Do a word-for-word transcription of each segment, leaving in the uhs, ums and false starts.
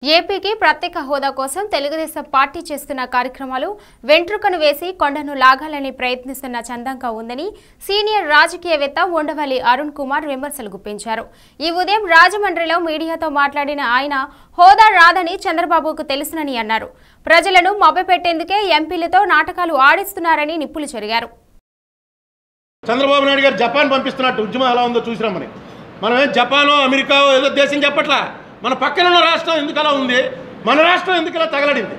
ఏపీకి ప్రత్యేక హోదా కోసం తెలుగుదేశం పార్టీ చేస్తున్న కార్యక్రమాలు వెంట్రుకను వేసి కొండను లాగాలని ప్రయత్నిస్తున్న చందంగా ఉందని సీనియర్ రాజకీయవేత్త ఉండవల్లి అరుణ్ కుమార్ విమర్శలు గుప్పించారు. ఈ ఉదయం రాజమండ్రిలో మీడియాతో మాట్లాడిన ఆయన హోదా రాదని చంద్రబాబుకు తెలుసునని అన్నారు. ప్రజలను మభ్యపెట్టేందుకే ఎంపీలతో నాటకాలు ఆడిస్తున్నారని నిప్పులు చెరిగారు. చంద్రబాబు నాయుడు గారు జపాన్ పంపిస్తున్నట్టు ఉద్యమం ఎలా ఉందో చూసిరామని మనమే జపానో అమెరికా ఏదో దేశం చెప్పట్లా. మన పక్కన ఉన్న రాష్ట్రం ఎందుకు అలా ఉంది, మన రాష్ట్రం ఎందుకు ఇలా తగలడింది?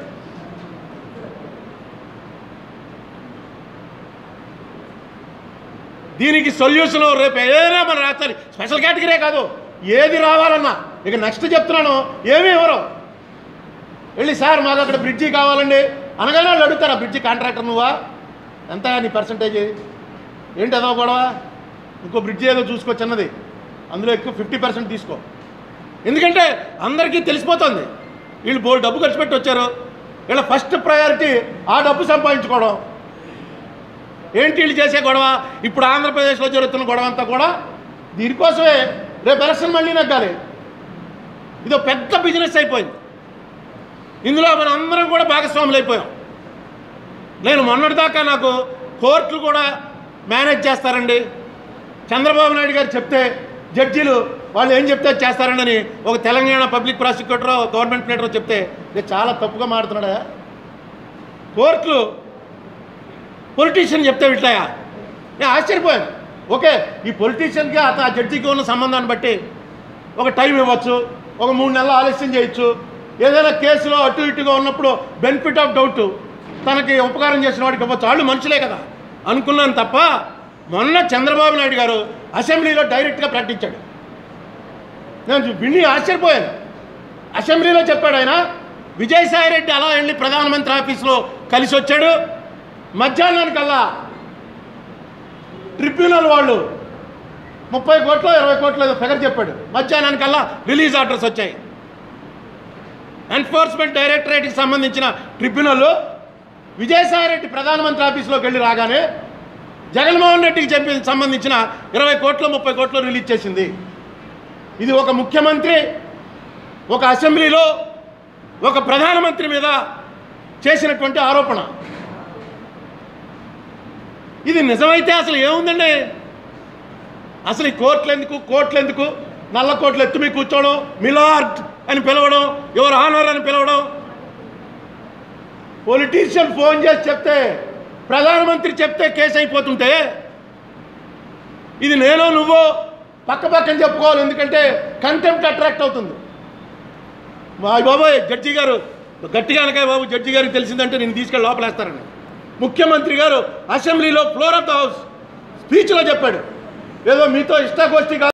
దీనికి సొల్యూషన్ రేపు ఏదైనా మన రాష్ట్రానికి స్పెషల్ కేటగిరీ కాదు, ఏది రావాలన్నా ఇక నెక్స్ట్ చెప్తున్నాను, ఏమీ ఎవరు వెళ్ళి సార్ మాకు అక్కడ బ్రిడ్జి కావాలండి అనగానే వాళ్ళు అడుగుతారా, బ్రిడ్జి కాంట్రాక్టర్ నువ్వా, ఎంత నీ పర్సంటేజ్ ఏంటి అదో గొడవ, ఇంకో బ్రిడ్జి ఏదో చూసుకోవచ్చన్నది, అందులో ఎక్కువ ఫిఫ్టీ పర్సెంట్ తీసుకో. ఎందుకంటే అందరికీ తెలిసిపోతుంది వీళ్ళు బోల్ డబ్బు ఖర్చు పెట్టి వచ్చారు, వీళ్ళ ఫస్ట్ ప్రయారిటీ ఆ డబ్బు సంపాదించుకోవడం. ఏంటి వీళ్ళు చేసే గొడవ, ఇప్పుడు ఆంధ్రప్రదేశ్లో జరుగుతున్న గొడవ అంతా కూడా దీనికోసమే. రేపు ఎలక్షన్ మళ్ళీ నగ్గాలి, ఇదో పెద్ద బిజినెస్ అయిపోయింది, ఇందులో మనం అందరం కూడా భాగస్వాములు అయిపోయాం. నేను మొన్నటిదాకా నాకు కోర్టులు కూడా మేనేజ్ చేస్తారండి, చంద్రబాబు నాయుడు గారు చెప్తే జడ్జీలు వాళ్ళు ఏం చెప్తే చేస్తారండి ఒక తెలంగాణ పబ్లిక్ ప్రాసిక్యూటరో గవర్నమెంట్ ప్లేటరో చెప్తే నేను చాలా తప్పుగా మాడుతున్నాడా. కోర్టులు పొలిటీషియన్ చెప్తే వింటాయా? నేను ఆశ్చర్యపోయాను. ఓకే, ఈ పొలిటీషియన్కి అతను ఆ జడ్జికి ఉన్న సంబంధాన్ని బట్టి ఒక టైం ఇవ్వచ్చు, ఒక మూడు నెలలు ఆలస్యం చేయొచ్చు, ఏదైనా కేసులో అటు ఇటుగా ఉన్నప్పుడు బెనిఫిట్ ఆఫ్ డౌట్ తనకి ఉపకారం చేసిన వాడికి ఇవ్వచ్చు, వాళ్ళు మనుషులే కదా అనుకున్నాను తప్ప. మొన్న చంద్రబాబు నాయుడు గారు అసెంబ్లీలో డైరెక్ట్గా ప్రకటించాడు, నేను విని ఆశ్చర్యపోయాను. అసెంబ్లీలో చెప్పాడు ఆయన, విజయసాయిరెడ్డి అలా వెళ్ళి ప్రధానమంత్రి ఆఫీస్లో కలిసి వచ్చాడు, మధ్యాహ్నానికల్లా ట్రిబ్యునల్ వాళ్ళు ముప్పై కోట్లు ఇరవై కోట్లు ఏదో ఫిగర్ చెప్పాడు, మధ్యాహ్నానికల్లా రిలీజ్ ఆర్డర్స్ వచ్చాయి. ఎన్ఫోర్స్మెంట్ డైరెక్టరేట్కి సంబంధించిన ట్రిబ్యునల్ విజయసాయిరెడ్డి ప్రధానమంత్రి ఆఫీస్లోకి వెళ్ళి రాగానే జగన్మోహన్ రెడ్డికి చెప్పి సంబంధించిన ఇరవై కోట్లు ముప్పై కోట్లు రిలీజ్ చేసింది. ఇది ఒక ముఖ్యమంత్రి ఒక అసెంబ్లీలో ఒక ప్రధానమంత్రి మీద చేసినటువంటి ఆరోపణ. ఇది నిజమైతే అసలు ఏముందండి, అసలు ఈ కోర్టులు ఎందుకు, కోర్టులు ఎందుకు, నల్ల కోట్లు ఎత్తుమీ కూర్చోవడం, మిలార్డ్ అని పిలవడం, ఎవరు ఆనర్ అని పిలవడం. పొలిటీషియన్ ఫోన్ చేసి చెప్తే ప్రధానమంత్రి చెప్తే కేసు అయిపోతుంటే ఇది నేను నువ్వు పక్క పక్కన చెప్పుకోవాలి, ఎందుకంటే కంటెంప్ట్ అట్రాక్ట్ అవుతుంది. మా బాబోయ్ జడ్జి గారు గట్టిగా అనకాయ బాబు, జడ్జి గారికి తెలిసిందంటే నేను తీసుకెళ్ళి లోపలేస్తారని ముఖ్యమంత్రి గారు అసెంబ్లీలో ఫ్లోర్ ఆఫ్ ద హౌస్ స్పీచ్లో చెప్పాడు. ఏదో మీతో ఇష్టాగోష్ఠి